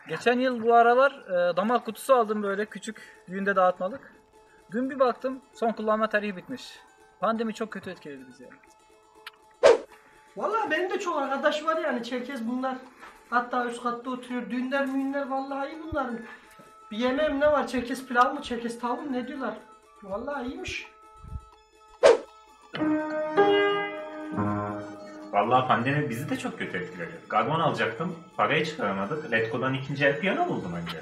Geçen yıl bu aralar damak kutusu aldım böyle küçük düğünde dağıtmalık. Dün bir baktım son kullanma tarihi bitmiş. Pandemi çok kötü etkiledi bizi yani. Vallahi benim de çok arkadaş var yani Çerkez bunlar. Hatta üst katta oturuyor. Düğünler müğünler vallahi iyi bunların. Bir yemeğim ne var? Çerkez pilav mı? Çerkez tavuğu mu? Ne diyorlar? Vallahi iyiymiş. Vallahi pandemi bizi de çok kötü etkiledi. Karbon alacaktım, parayı çıkaramadık. Letgo'dan ikinci el piyano buldum önce.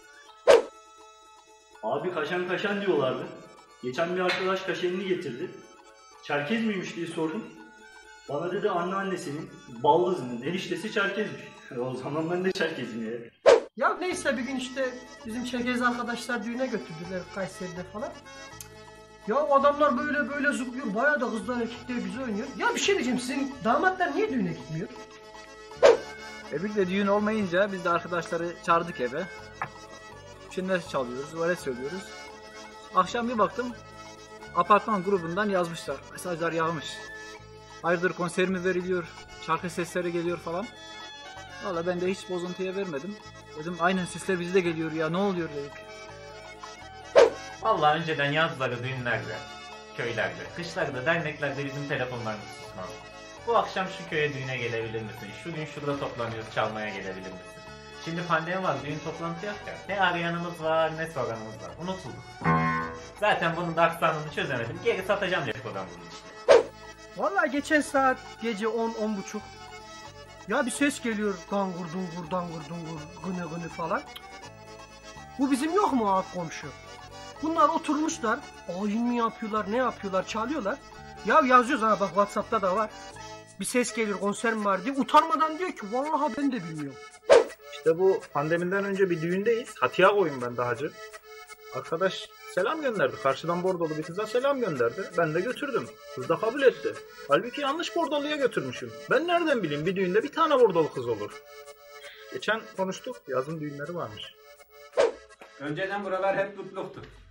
Abi kaşan kaşan diyorlardı. Geçen bir arkadaş kaşenini getirdi. Çerkez miymiş diye sordum. Bana dedi anneannesinin, baldızının eniştesi Çerkezmiş. O zaman ben de Çerkezim ya. Ya neyse bir gün işte bizim Çerkez arkadaşlar düğüne götürdüler Kayseri'de falan. Ya adamlar böyle böyle zıplıyor. Bayağı da kızlar erkekler güzel oynuyor. Ya bir şey diyeceğim, sizin damatlar niye düğüne gitmiyor? Bir de düğün olmayınca biz de arkadaşları çağırdık eve. Çinler çalıyoruz, vale söylüyoruz. Akşam bir baktım apartman grubundan yazmışlar. Mesajlar yağmış. Hayırdır konser mi veriliyor, şarkı sesleri geliyor falan. Valla ben de hiç bozuntuya vermedim. Dedim aynen sesler bize de geliyor ya, ne oluyor dedik. Vallahi önceden yazları düğünlerde, köylerde, kışlarda, derneklerde bizim telefonlarımız susmaz. Bu akşam şu köye düğüne gelebilir misin? Şu gün şurada toplanıyoruz, çalmaya gelebilir misin? Şimdi pandemi var, düğün toplantı yok ya. Ne arayanımız var, ne soranımız var. Unutulduk. Zaten bunun da aksanını çözemedim. Geri satacağım Letgo'dan bunu işte. Vallahi geçen saat gece 10-10.30. Ya bir ses geliyor dangur dungur dangur dungur gını gını falan. Bu bizim yok mu alt komşu? Bunlar oturmuşlar. Ayin mi yapıyorlar, ne yapıyorlar, çalıyorlar. Ya yazıyoruz ha bak WhatsApp'ta da var. Bir ses geliyor konser mi var diye. Utanmadan diyor ki vallahi ben de bilmiyorum. İşte bu pandemiden önce bir düğündeyiz. Hatiya koyun ben de hacı. Arkadaş selam gönderdi. Karşıdan bordolu bir kıza selam gönderdi. Ben de götürdüm. Kız da kabul etti. Halbuki yanlış bordoluya götürmüşüm. Ben nereden bileyim bir düğünde bir tane bordolu kız olur. Geçen konuştuk. Yazın düğünleri varmış. Önceden buralar hep tutluktu.